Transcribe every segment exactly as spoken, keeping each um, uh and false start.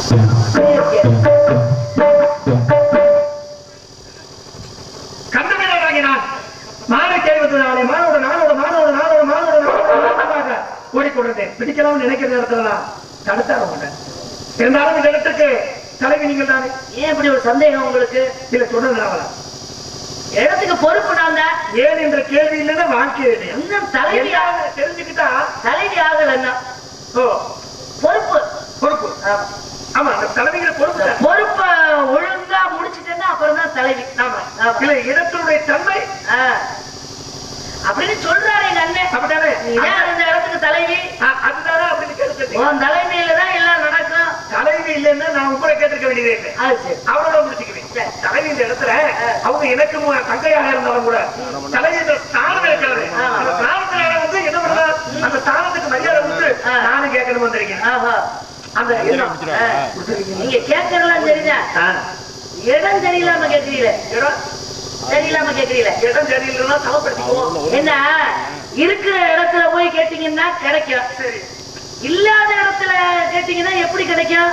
கந்தமேலாகி நான் மாலை கேள்வினாலே மானோட நானோட மானோட நானோட மானோட ஓடிக்கொண்டிருந்தேன். பிடிக்கலாம்னு நினைக்கிற நேரத்துல தடுத்தார மாட்டேன். இருந்தாலும் இந்த இடத்துக்கு தலைவி நீங்கள் தானே. ஏன் இப்படி ஒரு சந்தேகம் உங்களுக்கு? இல்ல சொன்னது இடத்துக்கு பொறுப்பு நான் தான். ஏன் என்ற கேள்வி இல்லைன்னா வாழ்க்கை இன்னும் தலைவி தெரிஞ்சுக்கிட்டா தலைவி ஆகலன்னா ஓ பொறுப்பு பொறுப்பு ஆமா அந்த தலைவிங்கிற பொறுப்பு பொறுப்பை ஒழுங்கா முடிச்சுட்டேன்னா அப்புறம் தான் தலைவி. ஆமா இல்ல இடத்தினுடைய தன்மை அப்படின்னு சொல்றாரு எங்க அண்ணன். அப்படித்தானே இந்த இடத்துக்கு தலைவி அதுதானே அப்படின்னு கேட்டு உன் தலைமையில தான் எல்லாம் நடக்கும். தலைவி இல்லைன்னா நான் உங்களை கேட்டிருக்க வேண்டியதே இல்லை. அவரோட முடிச்சுக்குவேன். தலைவி இந்த இடத்துல அவங்க எனக்கு தங்கையாக இருந்தாலும் கூட தலைவி இந்த ஸ்தானம் இருக்கிறது. அந்த ஸ்தானத்தினால வந்து என்ன பண்ண அந்த ஸ்தானத்துக்கு மரியாதை கொடுத்து நானும் கேட்கணும் வந்திருக்கேன். அந்த நீங்க கேட்கறலாம் தெரியுதா? இடம் தெரியலாம கேட்கிறீங்களே. இடம் தெரியலாம கேட்கிறீங்களே. இடம் தெரியலன்னா சமப்படுத்திக்குவோம். என்ன இருக்கிற இடத்துல போய் கேட்டீங்கன்னா கிடைக்கும். சரி இல்லாத இடத்துல கேட்டீங்கன்னா எப்படி கிடைக்கும்?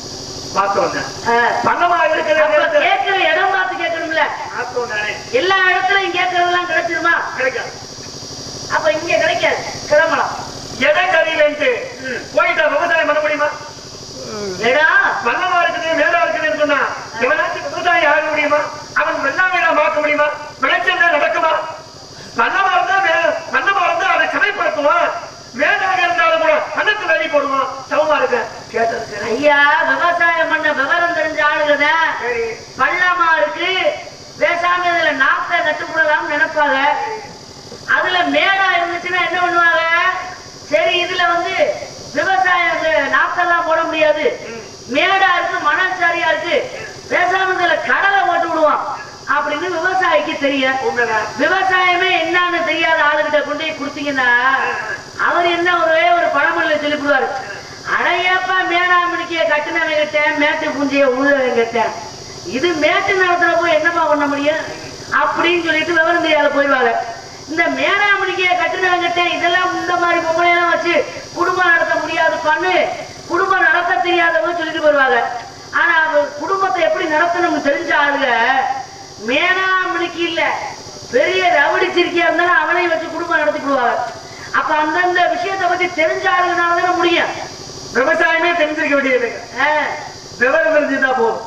பணமா இருக்கிற கேட்கிற இடம் பார்த்து கேட்கணும்ல. எல்லா இடத்துலயும் கேட்கறதெல்லாம் கிடைச்சிருமா? கிடைக்காது. அப்ப இங்க கிடைக்காது. கிளம்பலாம். இடம் தெரியலன்ட்டு போயிட்டா விவசாயம் பண்ண முடியுமா? இடம் பள்ளமா இருக்குது மேலா இருக்குதுன்னு சொன்னா எவனாச்சும் விவசாயம் ஆக முடியுமா? அவன் வெள்ளாமையா மாற்ற முடியுமா? விளைச்சல் நடக்குமா? பள்ளமா இருந்தா பள்ளமா இருந்தா அதை சமைப்படுத்துவான். மேலாக இருந்தாலும் கூட அன்னத்து வெளி போடுவான். சமமா இருக்க கேட்டது ஐயா விவசாயம் பண்ண விவரம் தெரிஞ்ச ஆளுகதான் பள்ளமா இருக்கு பேசாம இதுல நாத்தை நட்டுப்படலாம்னு நினைப்பாங்க. அதுல மேடா இருந்துச்சுன்னா என்ன பண்ணுவாங்க? சரி இதுல வந்து விவசாயம் நாத்தெல்லாம் போட முடியாது, மேடா இருக்கு மணல் சாரியா இருக்கு, பேசாம இதுல கடலை போட்டு விடுவான் அப்படின்னு விவசாயிக்கு தெரியும். விவசாயமே என்னன்னு தெரியாத ஆளுகிட்ட கொண்டு போய் கொடுத்தீங்கன்னா அவர் என்ன ஒரே ஒரு பழமொழியில சொல்லிவிடுவாரு. அடையப்பா மேடாமணிக்க கட்டுனவை கிட்டேன் மேட்டு பூஞ்சிய உழுதவை கிட்டேன், இது மேட்டு நிலத்துல போய் என்னப்பா பண்ண முடியும் அப்படின்னு சொல்லிட்டு விவரம் தெரியாத போயிடுவாங்க. இந்த மேடாமணிக்க கட்டுனவை கிட்டேன் இதெல்லாம் இந்த மாதிரி பொம்பளையெல்லாம் வச்சு குடும்பம் நடத்த முடியாது பண்ணு, குடும்பம் நடத்த தெரியாதவங்க சொல்லிட்டு போயிடுவாங்க. ஆனா குடும்பத்தை எப்படி நடத்தணும்னு தெரிஞ்ச ஆளுங்க மேனாமணிக்கு இல்ல பெரிய ரவடிச்சிருக்கியா இருந்தாலும் அவனையும் வச்சு குடும்பம் நடத்தி விடுவாங்க. அப்ப அந்தந்த விஷயத்தை பத்தி தெரிஞ்ச ஆளுங்கனாலதானே முடியும். விவசாயமே தெரிஞ்சிருக்க வேண்டியது விவரம் தெரிஞ்சுதான் போதும்.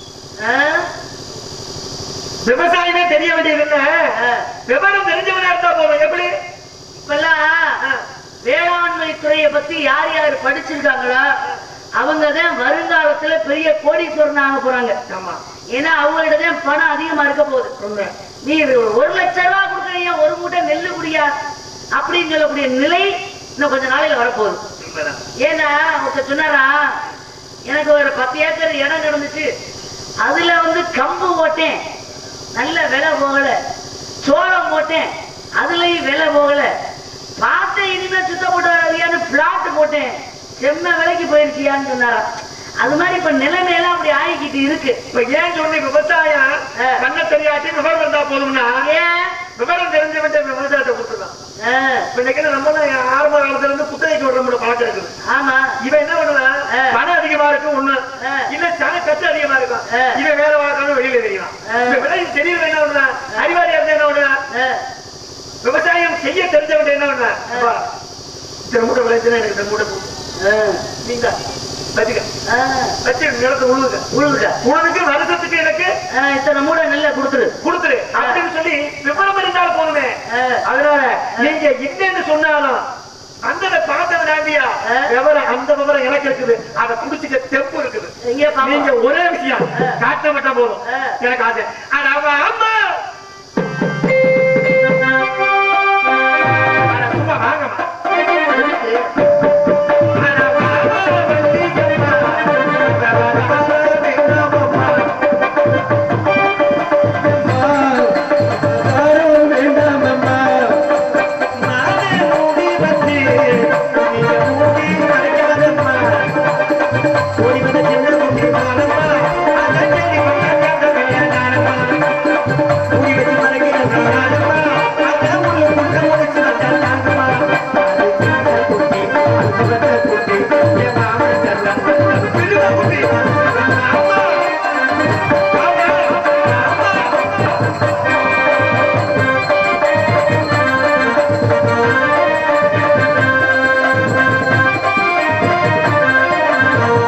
விவசாயமே தெரிய வேண்டியது இல்ல விவரம் தெரிஞ்சவனா இருந்தா போதும். எப்படி இப்பெல்லாம் வேளாண்மை துறையை பத்தி யார் யார் படிச்சிருக்காங்களோ அவங்கதான் வருங்காலத்துல பெரிய கோடீஸ்வரன் ஆக போறாங்க. ஏன்னா அவங்கள்ட்ட பணம் அதிகமா இருக்க போகுது. நீ ஒரு லட்சம் ரூபாய் கொடுக்குறீங்க ஒரு மூட்டை நெல்லு குடியா அப்படின்னு சொல்லக்கூடிய நிலை இன்னும் கொஞ்ச நாளையில வரப்போகுது. ஏன்னா ஒருத்தர் சொன்னாரா எனக்கு ஒரு பத்து ஏக்கர் இடம் கிடந்துச்சு, அதுல வந்து கம்பு போட்டேன் நல்ல விலை போகல, சோளம் போட்டேன் அதுலயும் விலை போகல, பார்த்த இனிமே சுத்த போட்டு வராதியான்னு பிளாட் போட்டேன் செம்ம விலைக்கு போயிருச்சியான்னு சொன்னாரா. அது மாதிரி இப்ப நிலைமையெல்லாம் அப்படி ஆகிக்கிட்டு இருக்கு. இப்ப ஏன் சொன்ன விவசாயம் கண்ண தெரியாட்டி விவரம் இருந்தா போதும்னா ஏன் விவரம் தெரிஞ்சவன் விவசாயத்தை கொடுத்துதான். இன்னைக்கு நம்ம ஆரம்ப காலத்துல இருந்து குத்தகைக்கு விடுற பழக்கம் இருக்குது. ஆமா இவன் என்ன பண்ணுவான் பணம் அதிகமா இருக்கும் ஒண்ணு இல்ல சன கட்டு அதிகமா இருக்கும், இவன் வேலை பார்க்கணும் வெளியில தெரியலாம். விலை தெரியல என்ன பண்ணுவான் அறிவாளியா இருந்தா என்ன பண்ணுவான் விவசாயம் செய்ய தெரிஞ்சவன் என்ன பண்ணுவான் இத்தனை மூட்டை விளைச்சுன்னா எனக்கு இத்தனை மூட்டை போகும் நீங்க வருஷத்துக்கு எனக்கு இத்தனை மூட நெல்ல கொடுத்துரு கொடுத்துரு அப்படின்னு சொல்லி விவரம் இருந்தாலும் போதுமே. அதனால நீங்க என்னன்னு சொன்னாலும் அந்த பணத்தை விடாண்டியா விவரம் அந்த விவரம் எனக்கு இருக்குது, அதை குடிச்சுக்க தெப்பு இருக்குது. நீங்க ஒரே விஷயம் காட்ட மட்டும் போதும் எனக்கு ஆசை. அம்மா சும்மா வாங்கம்மா What do you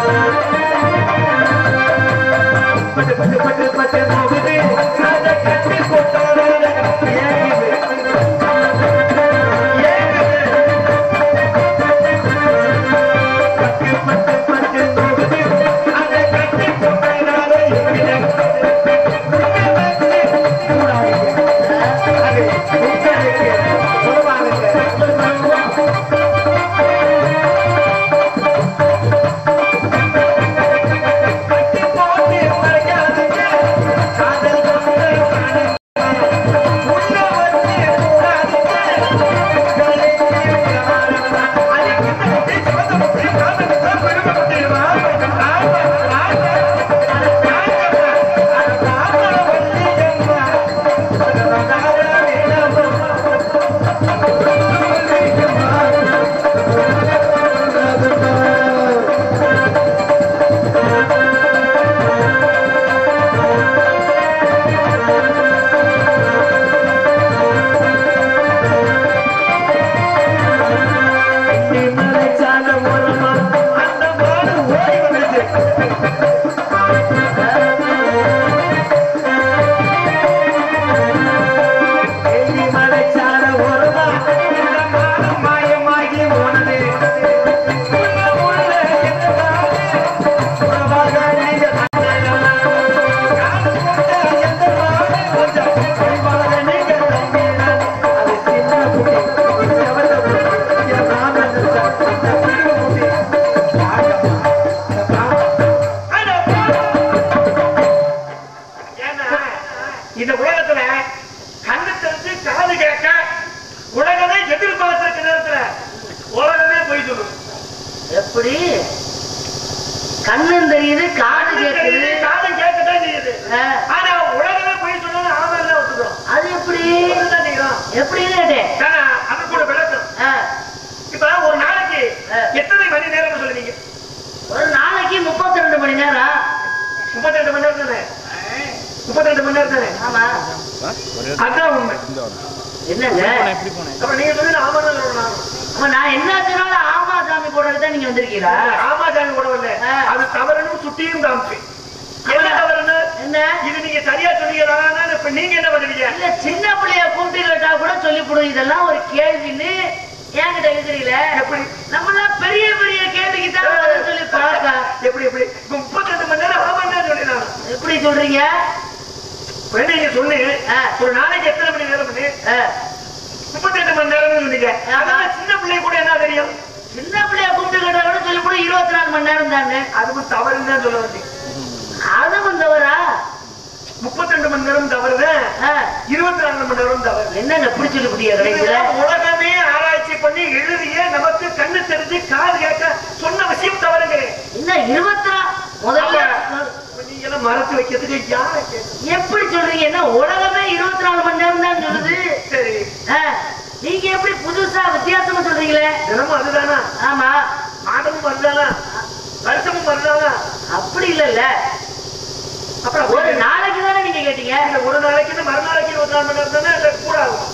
பட்டு பட்டு பட்டு பட்டு போகுது அதை கட்டி போட்டாரு கண்ணும் தெரியுது காது கேட்குது காது கேட்கதான் செய்யுது. ஆனா உலகமே போய் சொன்னது ஆமா இல்ல ஒத்துக்கிறோம். அது எப்படி எப்படின்னு கேட்டேன். அது கூட விளக்கம். இப்ப ஒரு நாளைக்கு எத்தனை மணி நேரம் சொல்லுவீங்க? ஒரு நாளைக்கு முப்பத்தி ரெண்டு மணி நேரம். முப்பத்தி ரெண்டு மணி நேரம் தானே? முப்பத்தி ரெண்டு மணி நேரம் தானே? ஆமா, அதான் உண்மை. என்னங்க அப்ப நீங்க சொல்லுங்க ஆமா தான். நான் என்ன சொன்னாலும் ஆமா சாமி போடுறதுதான் நீங்க வந்திருக்கீங்களா? ஆமா சாமி போடவில்லை, அது தவறுன்னு சுட்டியும் காமிச்சு. என்ன தவறுன்னு என்ன இது நீங்க சரியா சொன்னீங்களா? இப்ப நீங்க என்ன பண்ணுவீங்க? இல்ல சின்ன பிள்ளைய கூப்பிட்டு கேட்டா கூட சொல்லிவிடும். இதெல்லாம் ஒரு கேள்வின்னு என்கிட்ட இருக்கிறீங்களே. எப்படி நம்மளாம் பெரிய பெரிய கேள்விக்கு தான் சொல்லி பழக்க. எப்படி எப்படி முப்பத்தி ரெண்டு மணி நேரம் ஆமா தான் சொல்லி எப்படி சொல்றீங்க? நீங்க சொன்னீங்க ஒரு நாளைக்கு எத்தனை மணி நேரம் பண்ணி முப்பத்தி ரெண்டு மணி நேரம் சொன்னீங்க. சின்ன பிள்ளை கூட என்ன தெரியும்? சின்ன பிள்ளைய கூப்பிட்டு கேட்டா கூட சொல்லி கூட இருபத்தி நாலு மணி நேரம் தானே. அதுவும் தவறுன்னு தான் சொல்ல வந்தீங்க. அதுவும் தவறா? முப்பத்தி ரெண்டு மணி நேரம் தவறு, இருபத்தி நாலு மணி நேரம் தவறு. என்னங்க எப்படி சொல்லி முடியாது? உலகமே ஆராய்ச்சி பண்ணி எழுதிய நமக்கு கண்ணு தெரிஞ்சு காது கேட்க சொன்ன விஷயம் தவறுங்க. என்ன இருபத்தி நாலு முதல்ல நீங்க மறைச்சு வைக்கிறதுக்கு யாரை எப்படி சொல்றீங்க? என்ன உலகமே இருபத்தி நாலு மணி நேரம் தான் சொல்லுது. சரி, நீங்க எப்படி புதுசா வித்தியாசமா சொல்றீங்களே? தினமும் அதுதானா? ஆமா, மாதமும் வருதானா, வருஷமும் வருதானா? அப்படி இல்ல. அப்புறம் ஒரு நாளைக்கு தானே நீங்க கேட்டீங்க? ஒரு நாளைக்கு மறுநாளைக்கு இருபத்தி நாலு மணி நேரம் தானே? இல்ல கூட ஆகும்.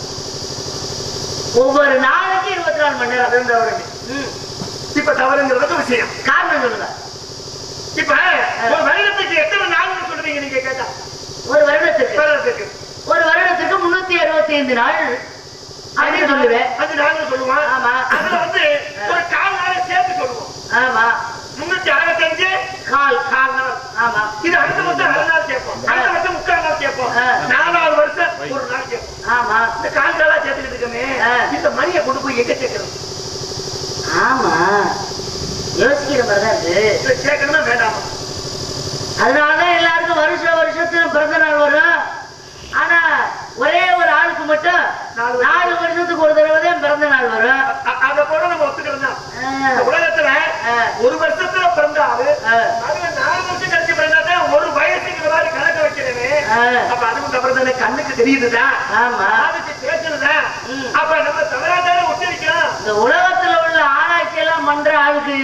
ஒவ்வொரு நாளைக்கு இருபத்தி நாலு மணி நேரம் தவறு. இப்ப தவறுங்கிறது விஷயம். காரணம் சொல்லுங்க. இப்ப ஒரு வருடத்துக்கு எத்தனை நாள் சொல்றீங்க நீங்க கேட்டா? ஒரு வருடத்துக்கு வருடத்துக்கு ஒரு வருடத்துக்கு முன்னூத்தி அறுபத்தி ஐந்து நாள் அப்படின்னு சொல்லுவேன். அது நாங்க சொல்லுவோம். ஆமா, அதுல வந்து ஒரு கால் நாள் சேர்த்து சொல்லுவோம். ஆமா, முன்னூத்தி அறுபத்தி அஞ்சு கால் கால் நாள். ஆமா, இது அடுத்த வருஷம் அரை நாள் சேர்ப்போம், அடுத்த வருஷம் முக்கால் நாள் சேர்ப்போம், நாலாவது வருஷம் ஒரு நாள் சேர்ப்போம். ஆமா, இந்த கால் நாளா சேர்த்துக்கிட்டு இருக்கமே, இந்த மணியை கொண்டு போய் எங்க சேர்க்கணும்? ஆமா, யோசிக்கிற மாதிரிதான் இருக்கு. சேர்க்கணுமா வேண்டாமா? அதனாலதான் எல்லாருக்கும் வருஷ வருஷத்துல பிறந்த நாள் வரும். ஆனா ஒரே ஒரு ஆளுக்கு மட்டும் நாலு வருஷத்துக்கு ஒரு தடவை தான் பிறந்த நாள் வரும். அத கூட நம்ம ஒத்துக்கிறோம். உலகத்துல ஒரு வருஷத்துல பிறந்த ஆளு நாலு வருஷம் கழிச்சு பிறந்தாதான் ஒரு வயசுக்கு மாதிரி கணக்கு வைக்கிறேன்னு. அப்ப அதுவும் அப்புறம் தானே கண்ணுக்கு தெரியுதுதான். ஆமா, அதுக்கு பேசுறதுதான். அப்ப நம்ம தவறாதானே உச்சரிக்கிறோம். இந்த உலகத்துல உள்ள ஆராய்ச்சி எல்லாம் பண்ற ஆளுக்கு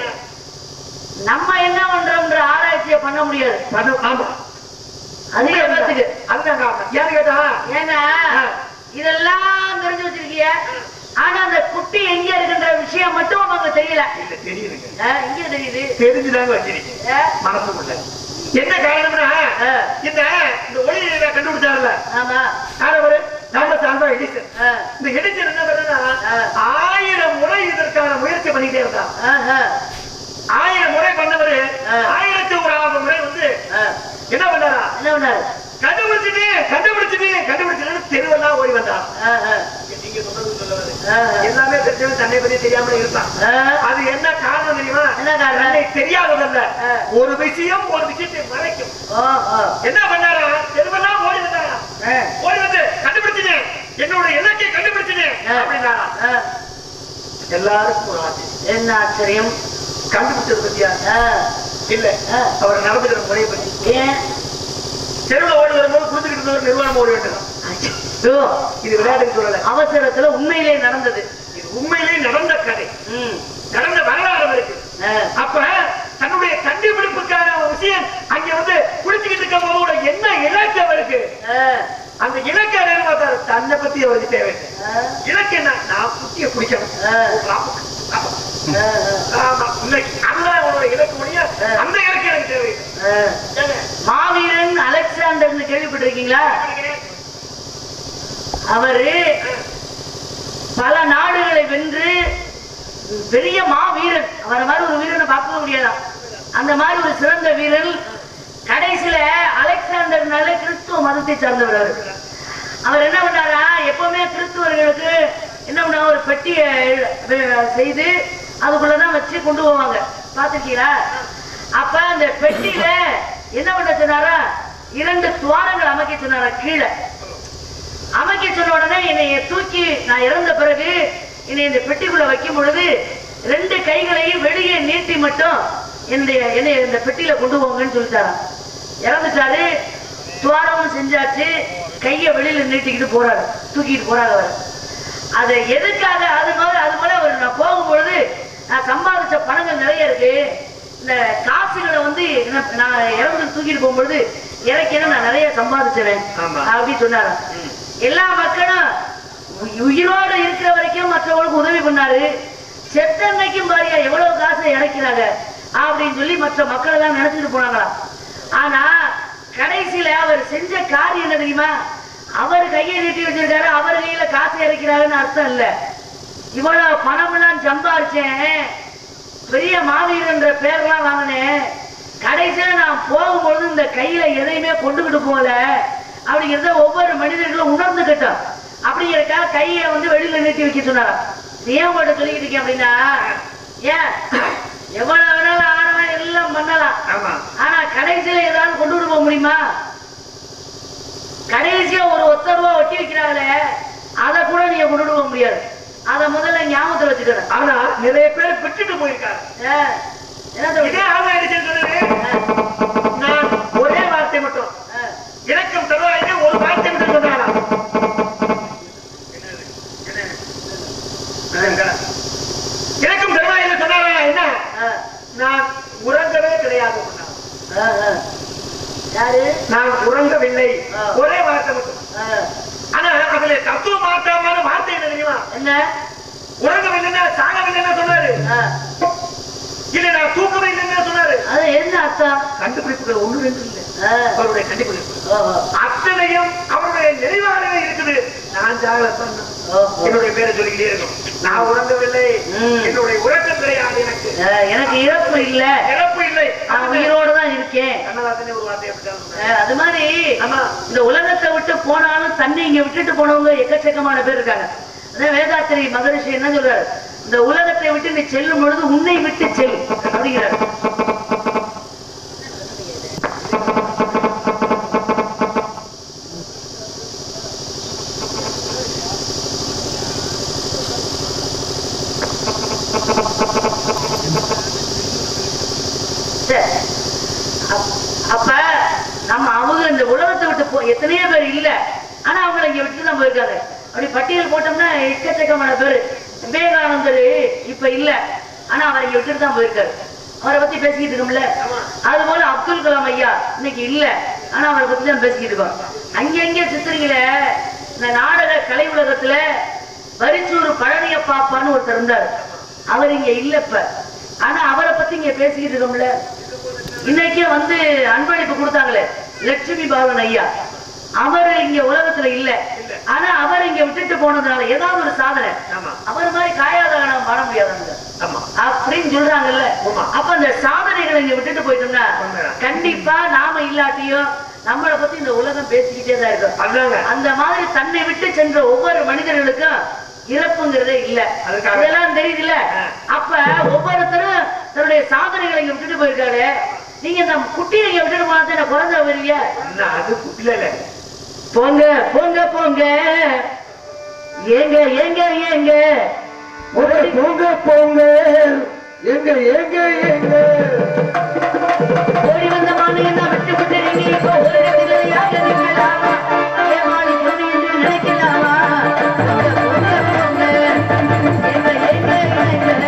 நம்ம என்ன பண்றோம்ன்ற ஆராய்ச்சியை பண்ண முடியாது. ஆமா, அதிக பேத்துக்கு அதுதான் காரணம். ஏன்னு கேட்டா, ஏன்னா இதெல்லாம் தெரிஞ்சு வச்சிருக்கிய ஆனா அந்த குட்டி எங்க இருக்குன்ற விஷயம் மட்டும் அவங்க தெரியல. இல்ல தெரியுதுங்க. இங்க தெரியுது. தெரிஞ்சுதாங்க வச்சிருக்கீங்க மனசுக்குள்ள. என்ன காரணம்னா இந்த இந்த ஒளி கண்டுபிடிச்சாருல. ஆமா. யாரவரு? Thomas Alva Edison. இந்த எடிசன் என்ன பண்ணா ஆயிரம் முறை இதற்கான முயற்சி பண்ணிட்டே இருந்தா. ஆயிரம் முறை பண்ணவரு ஆயிரத்தி ஓராவது முறை வந்து என்ன பண்ணாரா? என்ன பண்ணாரு? கண்டுபிடிச்சிட்டு கண்டுபிடிச்சிட்டு கண்டுபிடிச்சு தெருவெல்லாம் ஓடி வந்தான். நீங்க சொன்னது சொல்லுவது எல்லாமே தெரிஞ்சவன் தன்னை பத்தி தெரியாம இருப்பான். அது என்ன காரணம் தெரியுமா? என்ன காரணம்? தெரியாததல்ல, ஒரு விஷயம் ஒரு விஷயத்தை மறைக்கும். என்ன பண்ணாரா? தெருவெல்லாம் ஓடி வந்தாரா? ஓடி வந்து கண்டுபிடிச்சிட்டேன், என்னோட இலக்கை கண்டுபிடிச்சிட்டேன் அப்படின்னாரா? எல்லாருக்கும் ஒரு ஆச்சரியம். என்ன ஆச்சரியம்? கண்டுபிடிச்சது பத்தியா? இல்ல, அவர் நடந்துக்கிற முறையை பத்தி. ஏன் தெருவில் ஓடி வரும்போது குடிச்சுக்கிட்டு இருந்த நிர்வாணம் ஓடி விட்டுறான். இது விளையாட்டு சொல்லல, அவசரத்துல உண்மையிலே நடந்தது. இது உண்மையிலே நடந்த கதை, நடந்த வரலாறு இருக்கு. அப்ப தன்னுடைய கண்டுபிடிப்புக்கான விஷயம் அங்க வந்து குடிச்சுக்கிட்டு இருக்கும் போது என்ன இலக்கு அவருக்கு? அந்த இலக்கு பார்த்தாரு, தன்னை பத்தி அவருக்கு தேவை. இலக்கு என்ன? நான் குட்டியை குடிக்கணும். அந்த இலக்கு எனக்கு தேவை. மாவீரன் அலெக்சாண்டர் கேள்விப்பட்டிருக்கீங்களா? அவரு பல நாடுகளை வென்று பெரிய மாவீரன். அவரை மாதிரி ஒரு வீரனை பார்க்க முடியாதான். அந்த மாதிரி ஒரு சிறந்த வீரன். கடைசியில அலெக்சாண்டர்னால கிறிஸ்துவ மதத்தை சார்ந்தவர். அவர் என்ன பண்ணாரா? எப்பவுமே கிறிஸ்துவர்களுக்கு என்ன பண்ண ஒரு பெட்டியை செய்து அதுக்குள்ளதான் வச்சு கொண்டு போவாங்க, பாத்துருக்கீங்களா? அப்ப அந்த பெட்டியில என்ன பண்ண சொன்னாரா? இரண்டு துவாரங்கள் அமைக்க சொன்னாரா. கீழே அமைக்க சொன்ன உடனே என்னைய தூக்கி நான் இறந்த பிறகு என்னை இந்த பெட்டிக்குள்ள வைக்கும் பொழுது ரெண்டு கைகளையும் வெளியே நீட்டி மட்டும் என்னுடைய என்னை இந்த பெட்டியில கொண்டு போங்கன்னு சொல்லிட்டாராம். இறந்துட்டாரு, துவாரமும் செஞ்சாச்சு, கையை வெளியில நீட்டிக்கிட்டு போறாரு, தூக்கிட்டு போறாரு அவர். அதை எதுக்காக? அது மாதிரி அது போல அவர் நான் போகும்பொழுது நான் சம்பாதிச்ச பணங்கள் நிறைய இருக்கு, இந்த காசுகளை வந்து நான் இறந்து தூக்கிட்டு போகும்பொழுது இறக்கினா நான் நிறைய சம்பாதிச்சேன் அப்படின்னு சொன்னாரு. எல்லா மக்களும் உயிரோடு இருக்கிற வரைக்கும் மற்றவங்களுக்கு உதவி பண்ணாரு. செத்தன்னைக்கும் பாரியா எவ்வளவு காசை இறக்கிறாங்க அப்படின்னு சொல்லி மற்ற மக்கள் எல்லாம் நினைச்சிட்டு போனாங்களாம். ஆனா கடைசியில அவர் செஞ்ச காரியம் என்ன தெரியுமா? அவர் கையை நீட்டி வச்சிருக்காரு, அவர் கையில காசு இறக்கிறாருன்னு அர்த்தம் இல்ல. இவ்வளவு பணம் எல்லாம் சம்பாரிச்சேன், பெரிய மாவீரன்ற பேர்லாம் வாங்கினேன், கடைசியில நான் போகும்பொழுது இந்த கையில எதையுமே கொண்டுகிட்டு போல அப்படிங்கிறத ஒவ்வொரு மனிதர்களும் உணர்ந்துகிட்டோம். அப்படிங்கிறக்காக கையை வந்து வெளியில நீட்டி வைக்க சொன்னாராம். ஏன் உங்கள்கிட்ட சொல்லிக்கிட்டு இருக்கேன் அப்படின்னா, ஏன் எவ்வளவு வேணாலும் ஆடலாம் எல்லாம் பண்ணலாம், ஆனா கடைசியில ஏதாவது கொண்டு போக முடியுமா? கடைசியா ஒரு ஒத்த ரூபா ஒட்டி வைக்கிறாங்களே, அதை கூட நீங்க கொண்டு போக முடியாது. அதை முதல்ல ஞாபகத்தில் வச்சுக்கிறேன். ஆனா நிறைய பேர் விட்டுட்டு போயிருக்காரு. நான் ஒரே வார்த்தை மட்டும் இறக்கம் தருவாங்க, ஒரு வார்த்தை மட்டும் சொன்னாரா? இறக்கம் தருவாங்க சொன்னாரா? என்ன? நான் உறங்கவே கிடையாது. நான் உறங்கவில்லை, ஒரே வார்த்தை மட்டும். ஆனா அதுல தத்துவ மாற்றமான வார்த்தை என்ன தெரியுமா? என்ன? உறங்கவில்லைன்னா சாகவில்லைன்னா சொன்னாரு, இல்ல நான் தூக்கவே இல்லைன்னு சொன்னாரு. அது என்ன அர்த்தம்? கண்டுபிடிப்புகள் ஒண்ணு ரெண்டு இல்லை, அவருடைய கண்டுபிடிப்பு அத்தனையும் அவருடைய நினைவாகவே இருக்குது. நான் ஜாகிரதை என்னுடைய பேரை சொல்லிக்கிட்டே இருக்கும். நான் உறங்கவில்லை, என்னுடைய உறக்கம் கிடையாது, எனக்கு எனக்கு இறப்பு இல்ல, இறப்பு இல்லை, நான் உயிரோடு தான் இருக்கேன். கண்ணதாசனே ஒரு வார்த்தை அப்படிதான். அது மாதிரி இந்த உலகத்தை விட்டு போனாலும் தன்னை இங்க விட்டுட்டு போனவங்க எக்கச்சக்கமான பேர் இருக்காங்க. அதான் வேதாத்திரி மகரிஷி என்ன சொல்றாரு? இந்த உலகத்தை விட்டு நீ செல்லும் பொழுது உன்னை விட்டு செல் அப்படிங்கிறார். அப்ப நம்ம அவங்க இந்த உலகத்தை விட்டு போ எத்தனையோ பேர் இல்ல, ஆனா அவங்களை இங்க விட்டு தான் போயிருக்காங்க. அப்படி பட்டியல் போட்டோம்னா எக்கச்சக்கமான பேரு. விவேகானந்தர் இப்ப இல்ல, ஆனா அவரை இங்க விட்டுட்டு தான் போயிருக்காரு. அவரை பத்தி பேசிக்கிட்டு இருக்கோம்ல. அது போல அப்துல் கலாம் ஐயா இன்னைக்கு இல்ல, ஆனா அவரை பத்தி தான் பேசிக்கிட்டு இருக்கோம். அங்கங்க சித்திரிகள இந்த நாடக கலை உலகத்துல வரிச்சூர் பழனிய பாப்பான்னு ஒருத்தர் இருந்தார். அவர் இங்க இல்லப்ப, ஆனா அவரை பத்தி இங்க பேசிக்கிட்டு இருக்கோம்ல. இன்னைக்கு வந்து அன்பளிப்பு கொடுத்தாங்களே லட்சுமி பாலன் ஐயா, அவர் இங்க உலகத்துல இல்ல. ஆனா அவர் இங்க விட்டுட்டு போனதுனால ஏதாவது ஒரு சாதனை, அவர் மாதிரி காயாத கணம் பாட முடியாதாங்க அப்படின்னு சொல்றாங்கல்ல. அப்ப அந்த சாதனைகளை இங்க விட்டுட்டு போயிட்டோம்னா கண்டிப்பா நாம இல்லாட்டியும் நம்மளை பத்தி இந்த உலகம் பேசிக்கிட்டே தான் இருக்கும். அந்த மாதிரி தன்னை விட்டு சென்ற ஒவ்வொரு மனிதர்களுக்கும் இறப்புங்கிறதே இல்ல, அதெல்லாம் தெரியுதுல்ல. அப்ப ஒவ்வொருத்தரும் தன்னுடைய சாதனைகளை இங்க விட்டுட்டு போயிருக்காரு. நீங்க இந்த குட்டியை இங்க விட்டுட்டு போனா என்ன குறைஞ்ச வருவீங்க? அது குட்டில போங்க போங்க போங்க ஏங்க ஏங்க ஏங்க போங்க போங்க ஏங்க ஏங்க ஏங்க ஓடி வந்த மானை என்ன விட்டு விட்டு நீங்க இப்போ ஒரு இடத்துல யாக நிற்கலாமா? ஏமாளி பொண்ணு என்று நினைக்கலாமா? போங்க போங்க போங்க ஏங்க ஏங்க ஏங்க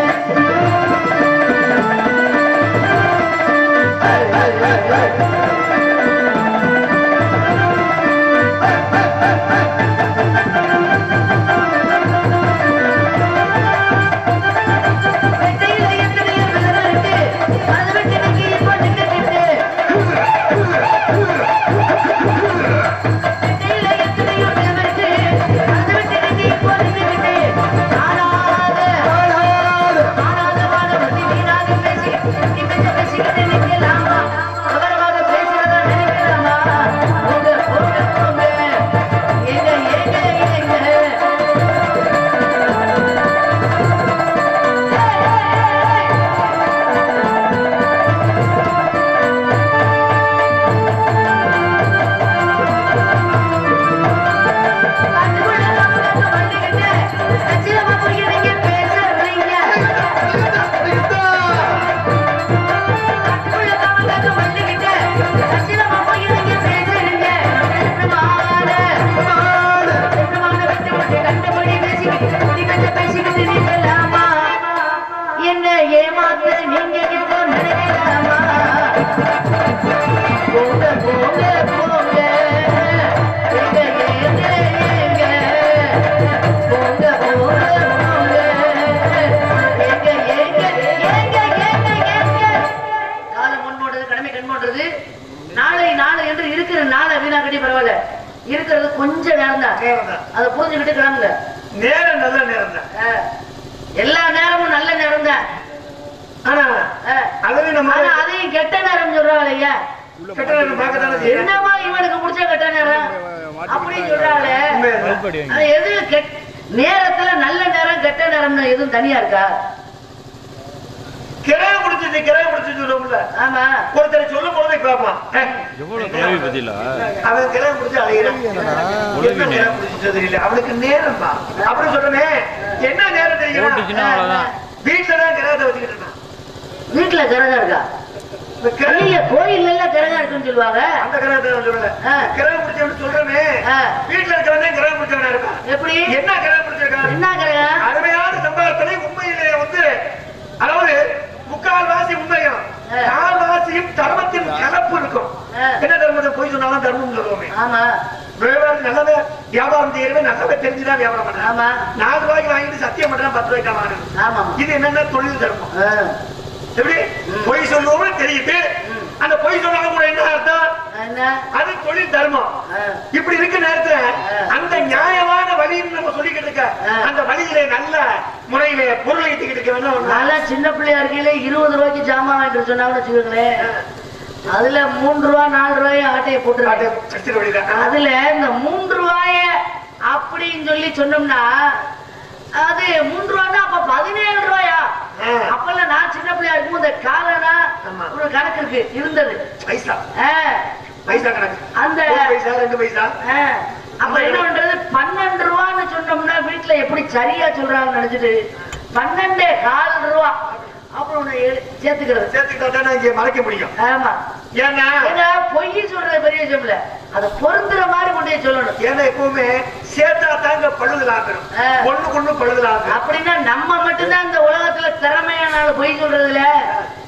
இருக்கிறது கொஞ்சம் நேரம் தான். அதை புரிஞ்சுக்கிட்டு கிளம்புங்க. நேரம் நல்ல நேரம் தான், எல்லா நேரமும் நல்ல நேரம் தான். ஆனா அதையும் கெட்ட நேரம் சொல்றாங்க. என்னமா இவனுக்கு முடிச்ச கெட்ட நேரம் அப்படின்னு சொல்றாங்க. எது நேரத்துல நல்ல நேரம் கெட்ட நேரம் எதுவும் தனியா இருக்கா? கிரைய முடிச்சது கிரைய முடிச்சு சொல்லுவோம்ல. ஆமா, ஒருத்தர் சொல்லும் போதே கேட்பான், அவன் கிரைய முடிச்சு அழைகிறான், தெரியல அவனுக்கு நேரம் தான் அப்படின்னு சொல்றமே. என்ன நேரம் தெரியுமா? வீட்டுலதான் கிரகத்தை வச்சுக்கிட்டு இருக்கான். வீட்டுல கிரகம் இருக்கா? கோயில் எல்லாம் கிரகம் இருக்குன்னு சொல்லுவாங்க. அந்த கிரகத்தை சொல்லல, கிரகம் முடிச்சவனு சொல்றமே. வீட்டுல இருக்கிறவனே கிரகம் முடிச்சவனா இருக்கான். எப்படி? என்ன கிரகம் முடிச்சிருக்கான்? என்ன கிரகம்? அருமையான சம்பாதனை உண்மையிலே வந்து, அதாவது முக்கால் வாசி உண்மையும் கால் வாசியும் தர்மத்தின் கலப்பு இருக்கும். என்ன தர்மத்தை போய் சொன்னாலும் தர்மம் சொல்லுவோமே. ஆமா, வியாபாரம் நல்லத வியாபாரம் செய்யறவே நல்லவே தெரிஞ்சுதான் வியாபாரம் பண்றேன். ஆமா, நாலு ரூபாய்க்கு வாங்கிட்டு சத்தியம் பண்றேன் பத்து ரூபாய்க்கு வாங்கணும். ஆமா, இது என்னன்னா தொழில் தர்மம். எப்படி பொய் சொல்லுவோம் தெரியுது, அந்த பொய் சொன்னாலும் கூட என்ன அர்த்தம்? அது தொழில் தர்மம். இப்படி இருக்க நேரத்துல அந்த நியாயமான வழின்னு நம்ம சொல்லிக்கிட்டு இருக்க, அந்த வழியில நல்ல முறையில பொருள் ஈட்டிக்கிட்டு இருக்க. சின்ன பிள்ளையா இருக்கையில இருபது ரூபாய்க்கு ஜாமான் வாங்கிட்டு சொன்னாங்கன்னு வச்சுக்கோங்களேன், அதுல மூன்று ரூபாய் நாலு ரூபாய் ஆட்டையை போட்டு அதுல இந்த மூன்று ரூபாய அப்படின்னு சொல்லி சொன்னோம்னா அது மூன்று ரூபாய்னா அப்ப பதினேழு ரூபாயா? அப்பெல்லாம் நான் சின்ன பிள்ளையா இருக்கும் இந்த காலனா ஒரு கணக்கு இருக்கு இருந்தது, பைசா பைசா கணக்கு. அந்த பைசா ரெண்டு பைசா. அப்ப என்ன பண்றது, பன்னெண்டு ரூபான்னு சொன்னோம்னா வீட்டுல எப்படி சரியா சொல்றாங்கன்னு நினைச்சிட்டு பன்னெண்டே கால் ரூபா அப்புறம் சேர்த்துக்கிறது. சேர்த்துக்கிட்டா இங்க மறைக்க முடியும். ஆமா, ஏன்னா பொய் சொல்றது பெரிய விஷயம் இல்ல, அதை பொருந்துற மாதிரி கொண்டே சொல்லணும். ஏன்னா எப்பவுமே சேர்த்தா தாங்க பழுதுல ஆகணும், ஒண்ணு கொண்டு பழுதுல ஆகணும். அப்படின்னா நம்ம மட்டும்தான் இந்த உலகத்துல திறமையான பொய் சொல்றதுல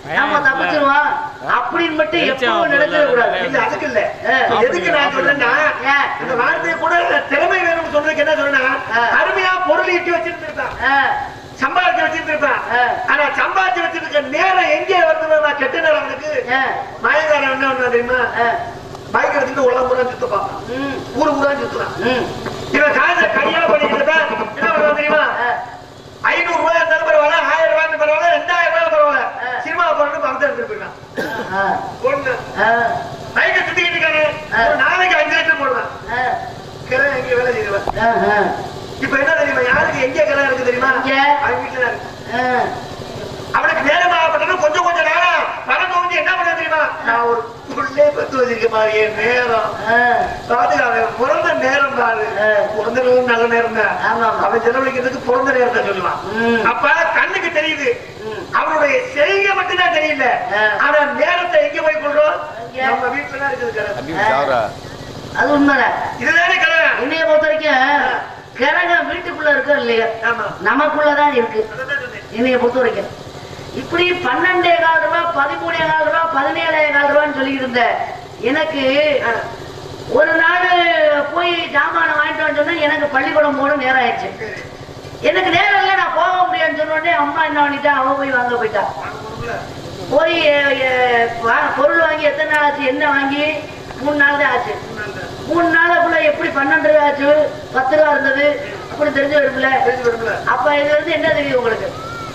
நம்ம தப்பிச்சிருவோம் அப்படின்னு மட்டும் எப்பவும் நினைச்சிட கூடாது. இல்ல அதுக்கு இல்ல, எதுக்கு நான் சொல்றேன்னா இந்த வார்த்தையை கூட திறமை வேணும்னு சொல்றதுக்கு என்ன சொல்றேன்னா, அருமையா பொருள் ஈட்டி வச்சிருந்திருப்பான், சம்பாதிச்சு வச்சிருந்திருப்பான். ஆனா சம்பாதிச்சு வச்சிருக்க நேரம் எங்கே வருதுன்னா கெட்ட நேரம் அவனுக்கு. மயங்காரம் என்ன ஒண்ணு தெரியுமா, பைக் எடுத்துட்டு உலகம் பூரா சுத்த பார்ப்பான், ஊரு பூரா சுத்துறான். இவன் காசை கையால பண்ணிக்கிட்டு என்ன பண்ணுவான் தெரியுமா, ஐநூறு ரூபாய் இருந்தாலும் பரவாயில்ல, ஆயிரம் ரூபாய் பரவாயில்ல, ரெண்டாயிரம் ரூபாய் பரவாயில்ல, சினிமா போறதுக்கு பணத்தை எடுத்துட்டு போயிடலாம். பொண்ணு பைக்கை சுத்திக்கிட்டு இருக்காரு, ஒரு நாளைக்கு அஞ்சு லட்சம் போடுவான். கிளை எங்க வேலை செய்வான். இப்ப என்ன தெரியுமா, யாருக்கு எங்க கிளை இருக்கு தெரியுமா, அவன் வீட்டுல இருக்கு. அவனுக்கு நேரமாகப்பட்டது கொஞ்சம் கொஞ்சம் நேரம் பணம் தோண்டி என்ன பண்ண தெரியுமா, நான் ஒரு புள்ளே பத்து வச்சிருக்க மாதிரியே நேரம் பாதுகாப்பு பிறந்த நேரம் பாரு, பிறந்த நல்ல நேரம் தான் அவன் செலவழிக்கிறதுக்கு பிறந்த நேரத்தை சொல்லுவான். அப்ப கண்ணுக்கு தெரியுது, அவனுடைய செய்கை மட்டும் தான் தெரியல, ஆனா நேரத்தை எங்க போய் கொள்றோம், நம்ம வீட்டுலதான் இருக்குது. அது உண்மைதான், இதுதானே கலை. என்னைய பொறுத்த வரைக்கும் கிரகம் வீட்டுக்குள்ள இருக்கோ இல்லையா, நமக்குள்ளதான் இருக்கு. என்னைய பொறுத்த வரைக்கும் இப்படி பன்னெண்டே கால் ரூபாய், பதிமூணே கால் ரூபாய், பதினேழே கால் ரூபான்னு சொல்லிட்டு இருந்த எனக்கு ஒரு நாள் போய் ஜாமான வாங்கிட்டு வந்து சொன்னா எனக்கு பள்ளிக்கூடம் போட நேரம் ஆயிடுச்சு. எனக்கு நேரம் இல்லை, நான் போக முடியாதுன்னு சொன்ன உடனே அம்மா என்ன பண்ணிட்டா, அவ போய் வாங்க போயிட்டா. போய் பொருள் வாங்கி எத்தனை நாள் ஆச்சு, என்ன வாங்கி மூணு நாள் தான் ஆச்சு. மூணு நாளுக்குள்ள எப்படி பன்னெண்டு ரூபா ஆச்சு, பத்து ரூபா இருந்தது அப்படி தெரிஞ்சு வரும்ல. அப்ப இதுல இருந்து என்ன தெரியுது உங்களுக்கு,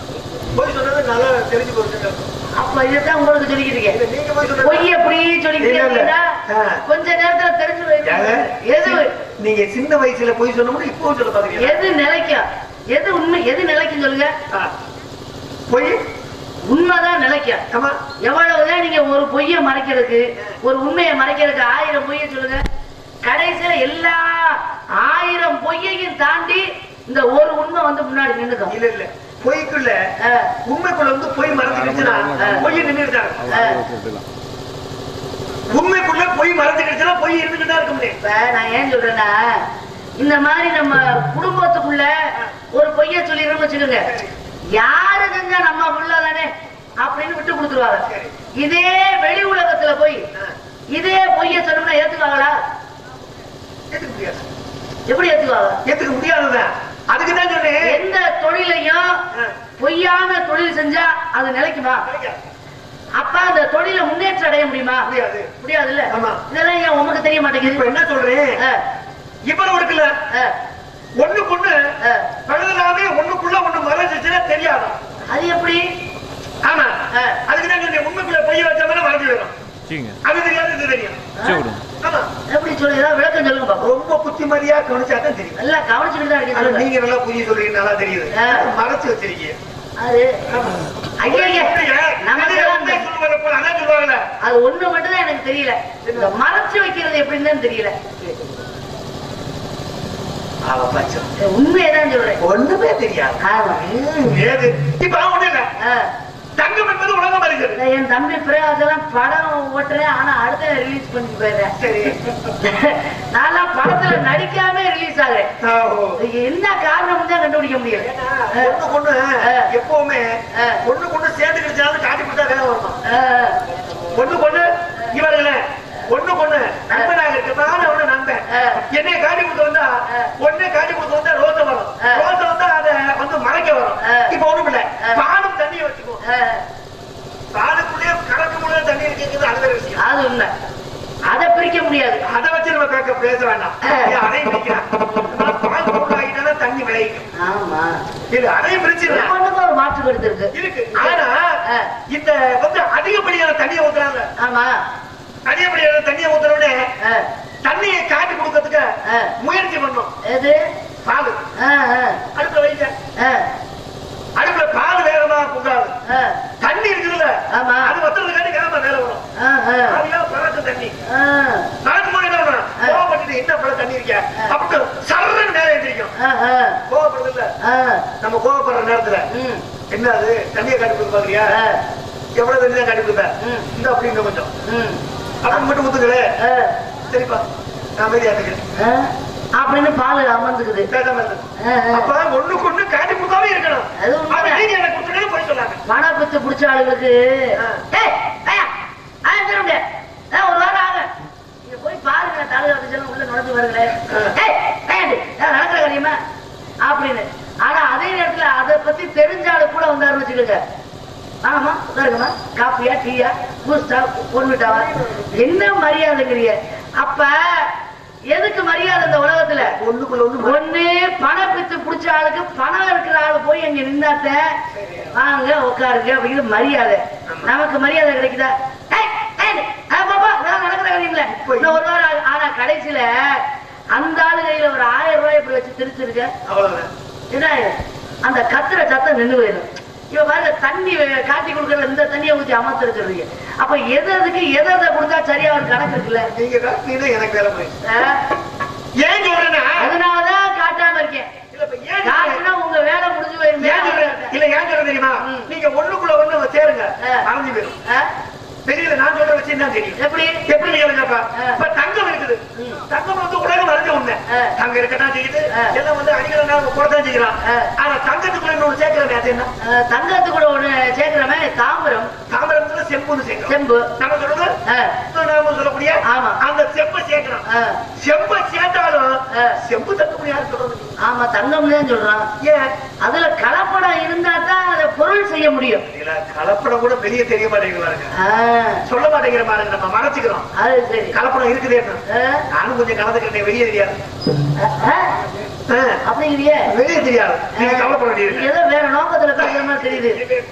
அப்ப இதுதான் உங்களுக்கு சொல்லிக்கிட்டு பொய் எப்படி சொல்லிக்கிட்டீங்கன்னா கொஞ்ச நேரத்துல தெரிஞ்சு. எது நீங்க சின்ன வயசுல பொய் சொன்னோம்னா இப்போ சொல்ல பாத்தீங்க, எது நிலைக்கும், எது உண்மை, எது நிலைக்கும் சொல்லுங்க. பொய் உண்மைதான் நிலைக்கும். எவ்வளவுதான் நீங்க ஒரு பொய்ய மறைக்கிறதுக்கு, ஒரு உண்மையை மறைக்கிறதுக்கு ஆயிரம் பொய்ய சொல்லுங்க, கடைசியில எல்லா ஆயிரம் பொய்யையும் தாண்டி இந்த ஒரு உண்மை வந்து முன்னாடி நின்னுக்கும். இல்ல இல்ல, பொய்க்குள்ள உண்மைக்குள்ள வந்து பொய் மறைஞ்சுக்கிடுச்சுன்னா பொய் நின்றுட்டாங்க. உண்மைக்குள்ள பொய் மறைஞ்சுக்கிடுச்சுன்னா பொய் இருந்துட்டு தான் இருக்க முடியும். இப்ப நான் ஏன் சொல்றேன்னா, இந்த மாதிரி நம்ம குடும்பத்துக்குள்ள ஒரு பொய்ய சொல்லிடுறோம்னு வச்சுக்கோங்க, யாரு செஞ்சா நம்ம உள்ளதானே அப்படின்னு விட்டு கொடுத்துருவாங்க. இதே வெளி உலகத்துல போய் இதே பொய்ய சொன்னோம்னா ஏத்துக்குவாங்களா? ஏத்துக்க முடியாது. எப்படி ஏத்துக்குவாங்க? ஏத்துக்க முடியாதுதான். அதுக்குதான் சொன்னேன், எந்த தொழிலையும் பொய்யான தொழில் செஞ்சா அது நிலைக்குமா? அப்ப அந்த தொழில முன்னேற்றம் அடைய முடியுமா? முடியாது. முடியாது இல்ல. இதெல்லாம் ஏன் உமக்கு தெரிய மாட்டேங்குது? இப்ப என்ன சொல்றேன், இவ்வளவு இருக்குல்ல, ஒண்ணு பொண்ணு பழுதலாமே ஒண்ணுக்குள்ள ஒண்ணு மறைஞ்சிச்சுன்னா தெரியாது. அது எப்படி? ஆமா, அதுக்குதான் சொன்னேன், உண்மைக்குள்ள பொய்ய வச்சாலும் மறைஞ்சு வரும். அது தெரியாது, இது தெரியும். எப்படி சொல்லி விளக்கம் சொல்லுங்க பாப்பா. ரொம்ப புத்திமதியா கவனிச்சாதான் தெரியும். நல்லா கவனிச்சுட்டு தான் இருக்கு. நீங்க நல்லா புரிய சொல்றீங்க, நல்லா தெரியுது. மறைச்சு வச்சிருக்கீங்க. அது அது ஒண்ணு மட்டும் தான் எனக்கு தெரியல, மறைச்சு வைக்கிறது எப்படின்னு தெரியல. உண்மையதான் சொல்றேன், ஒண்ணுமே தெரியாது. இப்ப ஒண்ணு இல்ல, தங்கம் என்பது உலகம் அறிகிறது. என் தம்பி பிரகாசெல்லாம் படம் ஓட்டுறேன், ஆனா அடுத்த ரிலீஸ் பண்ணிட்டு போயிடுறேன். நான் படத்துல நடிக்காம ரிலீஸ் ஆகுறேன். என்ன காரணம் தான் கண்டுபிடிக்க முடியல. ஒண்ணு கொண்டு எப்பவுமே ஒண்ணு கொண்டு சேர்ந்து கிடைச்சாலும் காட்டி கொடுத்தா வேலை வரணும். ஒண்ணு கொண்டு இவர்கள ஒண்ணு கொண்டு நண்பனாக இருக்கிறதான அவன நண்பன் என்னைய காட்டி கொடுத்து வந்தா ஒன்னே காட்டி கொடுத்து வந்தா ரோசை வரும். ரோசை வந்தா அதை வந்து மறைக்க வரும். இப்ப ஒண்ணும் இல்ல, பாலும் தண்ணியை வச்சுக்கோ, பாலுக்குள்ளே கணக்குள்ள தண்ணி இருக்கிறது அது வேற விஷயம். அது உண்மை, அதை பிரிக்க முடியாது. அதை வச்சு நம்ம கேட்க பேச வேண்டாம். அதையும் பிரிக்கிறான், பால் பொருள் ஆகிட்டாலும் தண்ணி விளைவிக்கும். ஆமா, இது அதையும் பிரிச்சிருக்கேன். ஒரு மாற்று கருத்து இருக்கு இருக்கு. ஆனா இந்த வந்து அதிகப்படியான தண்ணியை ஊத்துறாங்க. ஆமா, அதிகப்படியான தண்ணியை ஊத்துறோட தண்ணியை காட்டி கொடுக்கறதுக்கு முயற்சி பண்ணும். எது? பால். அடுப்புல வைக்க, அடுப்புல பால் வேகமா பொங்காது, தண்ணி இருக்குதுல்ல அது வத்துறதுக்காண்டி வேகமா வேலை வரும். பழக்க தண்ணி பழக்கம் போது என்ன பண்ணணும், கோவப்பட்டு என்ன பழ தண்ணி இருக்க அப்படி சரன்னு மேல எழுந்திரிக்கும். கோவப்படுறது இல்ல, நம்ம கோவப்படுற நேரத்துல என்ன அது தண்ணியை காட்டி கொடுக்க பாக்குறியா, எவ்வளவு தண்ணி தான் காட்டி கொடுப்பேன் இந்த அப்படின்னு கொஞ்சம் அப்படி மட்டும் ஊத்துக்கல, சரிப்பா நான் அமைதியா இருக்கிறேன் அப்படின்னு பால் அமர்ந்துக்குது. அப்ப ஒண்ணுக்கு ஒண்ணு காட்டி கொடுக்காம இருக்கணும். அது எனக்கு கொடுத்துட்டு போய் பணப்பித்து பிடிச்ச ஆளுகளுக்கு ஒரு வாரம் ஆக நீங்க போய் பாருங்க தலைவர் உள்ள நுழைஞ்சு வருங்களேன் நடக்கிற காரியமா அப்படின்னு. ஆனா அதே நேரத்துல அதை பத்தி தெரிஞ்சாலு கூட வந்தாருன்னு வச்சுக்கோங்க. ஆமா உதாருங்கம்மா காப்பியா டீயா பூஸ்டா பொன்விட்டாவா என்ன மரியாதைங்கிறிய? அப்ப எதுக்கு மரியாதை இந்த உலகத்துல? ஒண்ணுக்குள்ள ஒண்ணு ஒண்ணு பணப்பித்து பிடிச்ச ஆளுக்கு பணம் இருக்கிற ஆளு போய் எங்க நின்னாத்த வாங்க உட்காருங்க அப்படின்னு மரியாதை. நமக்கு மரியாதை கிடைக்குதா? நடக்கிற காரியங்கள ஒரு வாரம். ஆனா கடைசியில அந்த ஆளு கையில ஒரு ஆயிரம் ரூபாய் இப்படி வச்சு திருச்சிருக்க என்ன அந்த கத்துற சத்தம் நின்று போயிடும். இவ பாருங்க தண்ணி காட்டி கொடுக்கற இந்த தண்ணியை ஊற்றி அமர்த்து இருக்கிறீங்க. அப்ப எது அதுக்கு எதை எதை கொடுத்தா சரியா ஒரு கணக்கு இருக்குல்ல? நீங்க காட்டினீங்க எனக்கு வேலை ஏன் சொல்றேன்னா அதனாலதான் காட்டாம இருக்கேன். காட்டுனா உங்க வேலை முடிஞ்சு போயிரும். இல்ல ஏன் சொல்ற தெரியுமா? நீங்க ஒண்ணுக்குள்ள ஒண்ணு சேருங்க மறந்து போயிடும். தெரியல நான் சொல்ற வச்சு என்ன தெரியும்? எப்படி எப்படி கேளுங்கப்பா. இப்ப தங்கம் இருக்குது. தங்கம் வந்து உலகம் வரைஞ்ச ஒண்ணு. தங்கம் இருக்கத்தான் செய்யுது. எல்லாம் வந்து அடிக்கலாம் கூடத்தான் செய்யறான். ஆனா தங்கத்துக்குள்ள ஒண்ணு சேர்க்கிறவன் அது என்ன? தங்கத்துக்குள்ள ஒண்ணு சேர்க்கிறவன் தாமிரம். தாமிரத்துல செம்புன்னு சேர்க்கிறோம். செம்பு நம்ம சொல்றது நாம சொல்லக்கூடிய ஆமா அந்த செம்பை சேர்க்கிறோம். செம்பை சேர்த்தாலும் செம்பு தங்கம் யாரு சொல்றது? ஆமா தங்கம்னு தான் சொல்றான். ஏன் அதுல கலப்படம் இருந்தா தான் அதை பொருள் செய்ய முடியும். கலப்படம் கூட வெளியே தெரிய மாட்டேங்கிறாங்க. சொல்ல மாட்டேங்கிற மாதிரி நம்ம மறைச்சுக்கிறோம். கலப்படம் இருக்குது. நானும் கொஞ்சம் கலந்துக்கிறேன் வெளியே தெரியாது. அப்படிங்கிறியே வெளியே தெரியாது. நீங்க கவலைப்பட வேண்டியது ஏதோ வேற நோக்கத்துல பேசுற மாதிரி தெரியுது.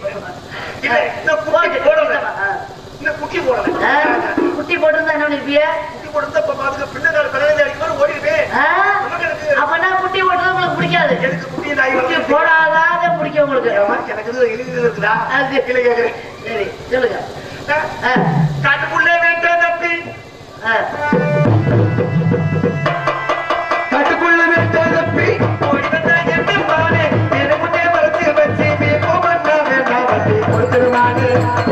குட்டி போடல குட்டி போட்டிருந்தா என்ன பண்ணிருப்பிய? குட்டி போட்டிருந்தா பின்னாடி பிறகு அடிக்கும் ஓடிருப்பேன். அப்பனா குட்டி போட்டது உங்களுக்கு பிடிக்காது. எனக்கு குட்டி போடாதாத பிடிக்கும் உங்களுக்கு. எனக்கு எழுதி இருக்குதா கேக்குறேன். சரி சொல்லுங்க. காட்டுக்குள்ளே வேண்ட தப்பி காட்டுக்குள்ள வேண்ட தப்பி ஓடி வந்தா என்ன பாரு எனக்குள்ளே வளர்த்து வச்சு போமன்னா வேண்டாம் வண்டி கொடுத்துருவாங்க.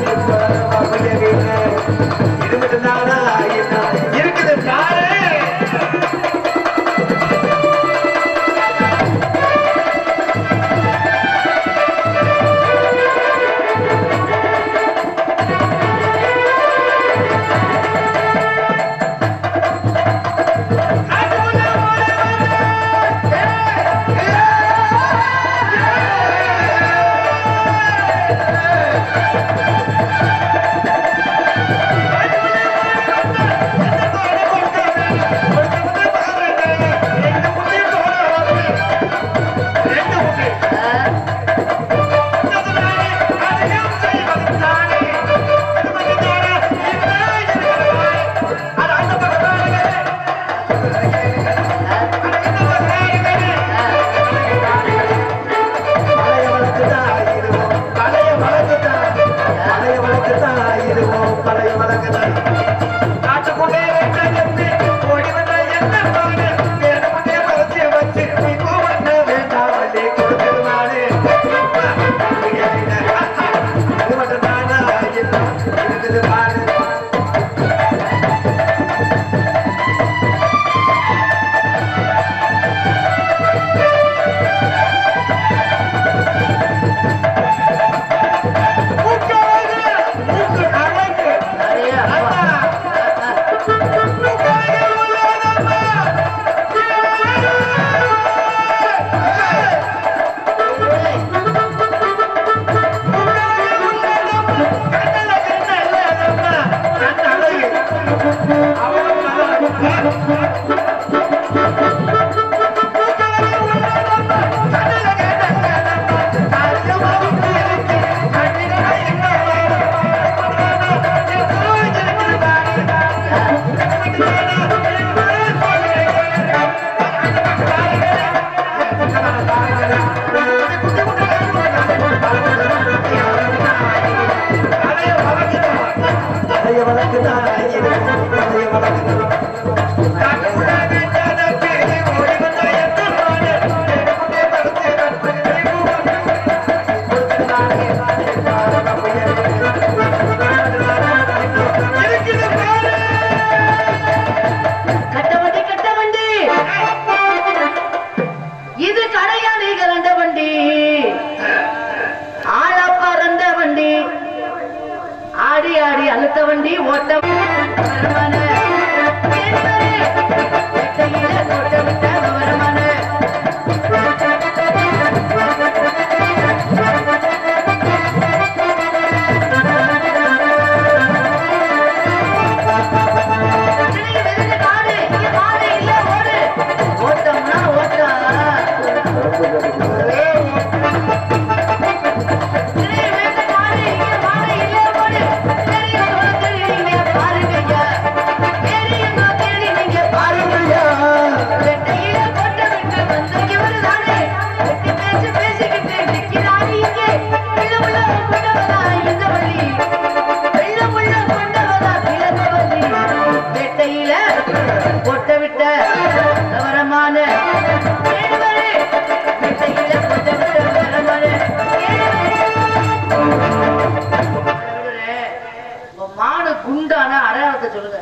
இது மட்டும்தானா இருக்குது பாரு. ஆளப்பார குண்டான அடையாளத்தை சொல்லுங்க.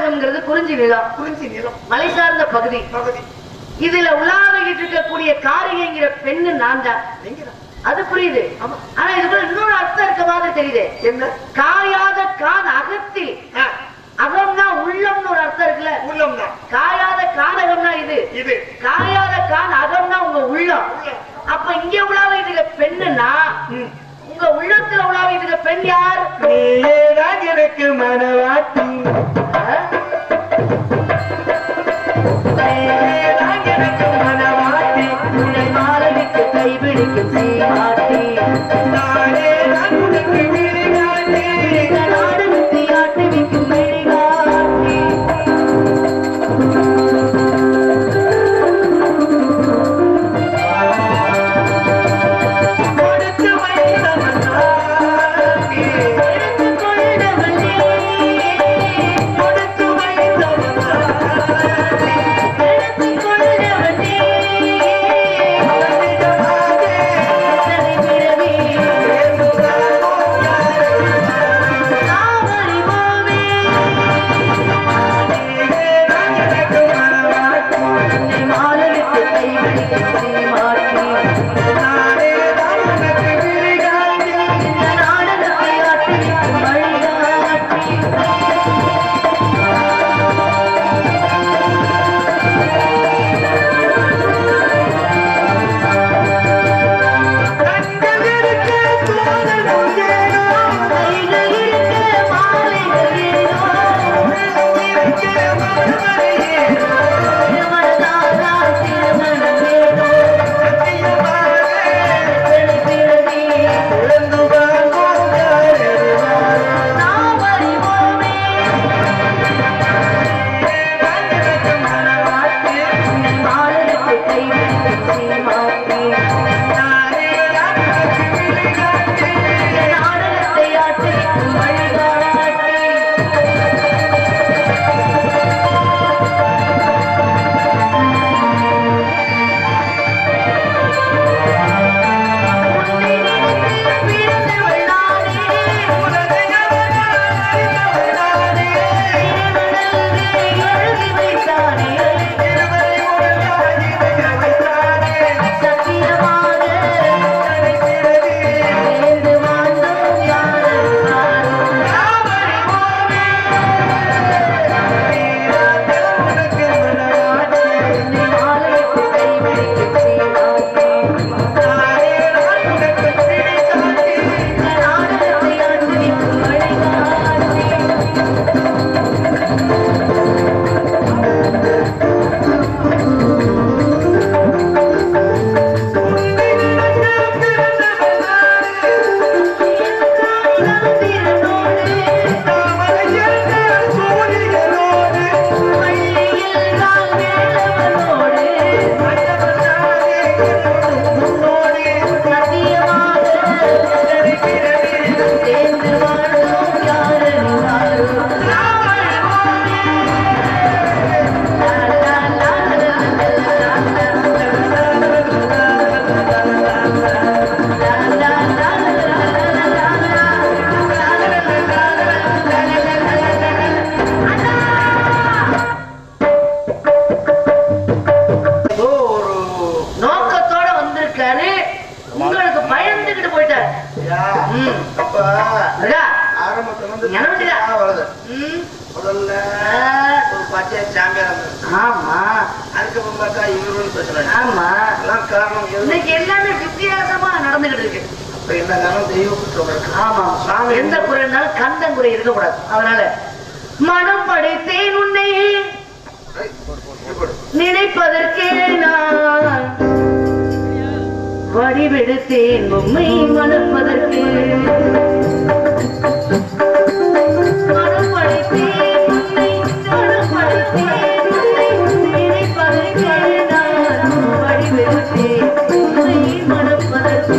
கானகம்ங்கிறது குறிஞ்சி நிலம். குறிஞ்சி நிலம் மலை சார்ந்த பகுதி. பகுதி இதுல உலாவிக்கிட்டு இருக்கக்கூடிய காரிகைங்கிற பெண்ணு நான் தான். அது புரியுது. ஆனா இதுக்குள்ள இன்னொரு அர்த்தம் இருக்க மாதிரி தெரியுது. என்ன? காயாத கான் அகத்தில் அகம்னா உள்ளம்னு ஒரு அர்த்தம் இருக்குல்ல. உள்ளம் தான். காயாத கானகம்னா இது. இது காயாத கான் அகம்னா உங்க உள்ளம். அப்ப இங்க உலாவிக்கிட்டு இருக்க பெண்ணுன்னா உங்க உள்ளத்துல உலாவிக்கிட்டு இருக்க பெண் யார்? நீதான் எனக்கு மனவாட்டி, எனக்கு மனவாட்டி, உன்னை மாலவிக்கு கைபிடிக்கும் சீமாட்டி, நானே நான் உனக்கு விழிகாட்டி, நாடு வித்தியாட்டி விக்கும் மெழிகாட்டி. கொடுத்து வைத்தவன் நானே, எடுத்துக் கொண்டவனே, கொடுத்து வைத்தவன் நானே, எடுத்துக் கொண்டவனே, அதிகமாகே தனி பிறவி பேசுகிறாரோ யாரு? நாவறிவோமே. நீதான் எனக்கு மனவாட்டி, உன்னை மாலவிக்கு கைபிடிக்கும் சீமாட்டி, நானே தான் உனக்கு விழிகாட்டி, இந்த நாடகத்தை ஆட்டி விக்கும் வழிகாட்டி. கண்கள் இருக்க தோழனும் ஏனோ, கைகள் இருக்க மாலைகள் ஏனோ, இருக்க மறுமறை ஏனோ, திருமணநாதா திருமணம் ஏனோ, சத்தியமாக தனி பிறவி இழந்து வாழ்வோம் யாரு? நாம் அறிவோமே. நீதான் எனக்கு மனவாட்டி, உன்னை மாலவிக்கு கைபிடிக்கும் சீமாட்டி, நானே தான் உனக்கு விழிகாட்டி, இந்த நாடகத்தை ஆட்டி விக்கும் வழிகாட்டி. உன்னை நினைத்து பிறந்தவள் நானே, உலகையவனாய் அறிந்தவள் நானே, திருமணத்தை எழுதி வைத்தானே, இருவரை ஒன்றாய் இணைய வைத்தானே, சத்தியமாக தனி பிறவி சேர்ந்து வாழ்ந்தோம் யாரு யாரும். நாம் அறிவோமே. நீதான் உனக்கு மனவாட்டி, உன்னை மாலைக்கு கைபிடிக்கும் சீமாட்டி, நானே தான் உனக்கு விழிகாட்டி, இந்த நாடகத்தை ஆட்டி விக்கும் வழிகாட்டி. உன்னை நினைத்து பிறந்தவள் நானே, திறனோடு தாமரையென்ற சூரியனோடு, பள்ளியில் கால் வேலவனோடு மன்னவன் நானே என்னும் உன்னோடு, சத்தியமாக தனி பிறவி சேர்ந்து வாழ்ந்தோம் யாரு யாரும். நாம் அறிவோமே. லா, லா, லா, லா, லா, லா, லா. ஏதோ ஒரு நோக்கத்தோட வந்திருக்காரு, உங்களுக்கு பயந்துகிட்டு போயிட்டாரு. யா, ம். அப்ப அடா, ஆரம்பத்துல வந்து எனவண்டிடா. ஆ, வருது. ம், முதல்ல ஆ, ஒரு பாட்டியா சாமியார் இருந்தாரு. ஆமா அதுக்கப்புறம் பார்த்தா இவருன்னு பேசுறாங்க. ஆமா. எல்லாம் காரணம் எது? இன்னைக்கு எல்லாமே வித்தியாசமா நடந்துகிட்டு இருக்கு. அப்ப என்ன காரணம்? தெய்வ குற்றம் இருக்கு. ஆமா, சாமி எந்த குறைனாலும் கந்தங்குறை இருக்கக்கூடாது. அதனால மனம் படைத்தேன் உன்னை ஐய், இப்படி. நினைப்பதற்கே நான் வடிவெடுத்தேன் உம்மை மணப்பதற்கு. மனம் படைத்தேன் உன்னை, மனம் படைத்தேன் உன்னை, நினைப்பதற்கே நான் வடிவெடுத்தேன் உம்மை மணப்பதற்கு.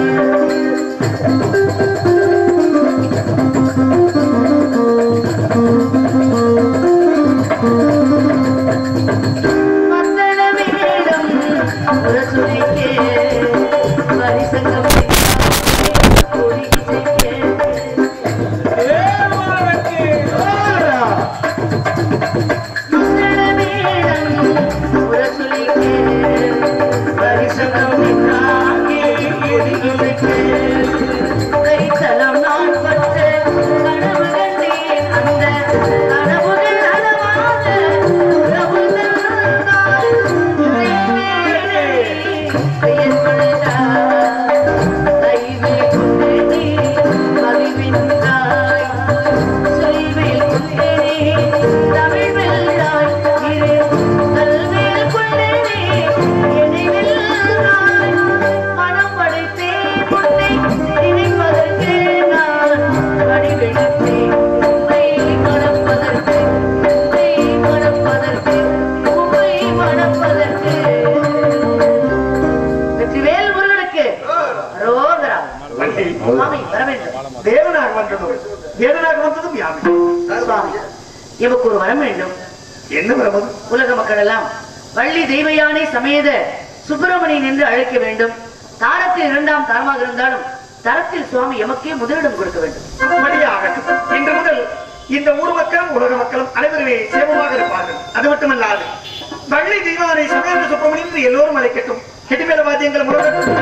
மத்தள வேடம் உரசுரைக்கே, வரிசங்கம் கொடி இசைக்கே. ஏ, உனக்கு. வந்தவள் வேதனாக வந்ததும் யாமே. எமக்கு ஒரு வரம் வேண்டும். என்ன வரம்? உலக மக்கள் எல்லாம் வள்ளி தெய்வயானை சமேத சுப்பிரமணியன் என்று அழைக்க வேண்டும். தாரத்தில் இரண்டாம் தரமாக இருந்தாலும் தரத்தில் சுவாமி எமக்கே முதலிடம் கொடுக்க வேண்டும். ஆகட்டும். இன்று முதல் இந்த ஊர் மக்களும் உலக மக்களும் அனைவருமே சேமமாக இருப்பார்கள். அது மட்டுமல்லாது வள்ளி தெய்வானை சமேத சுப்பிரமணியன் என்று எல்லோரும் அழைக்கட்டும். கெட்டிமேல வாத்தியங்கள் முழங்கட்டும்.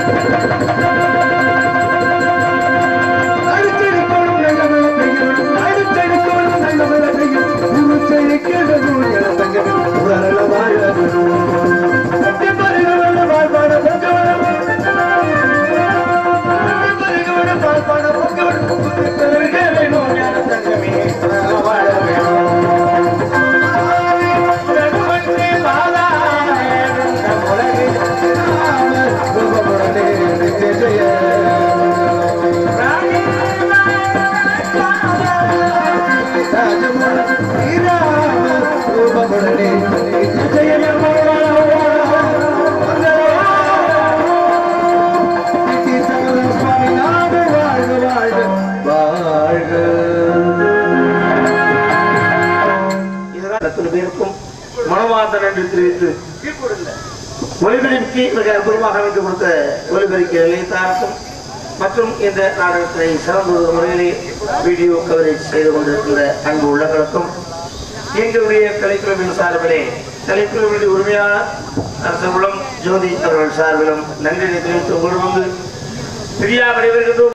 மனமார்ந்த நன்றி தெரிவித்து ஒலிபெருக்கி மிக அற்புதமாக அமைத்து கொடுத்த ஒலிபெருக்கி நிலையத்தாருக்கும் மற்றும் இந்த நாடகத்தினை சிறந்த ஒரு முறையிலே வீடியோ கவரேஜ் செய்து கொண்டிருக்கின்ற அன்பு உள்ளங்களுக்கும் எங்களுடைய கலைக்குழுவின் சார்பிலே கலைக்குழுவின் உரிமையாளர் அரசு உளம் ஜோதி அவர்கள் சார்பிலும் நன்றி தெரிவித்து கொண்டு வந்து பிரியா விடைபெறுகின்றோம்.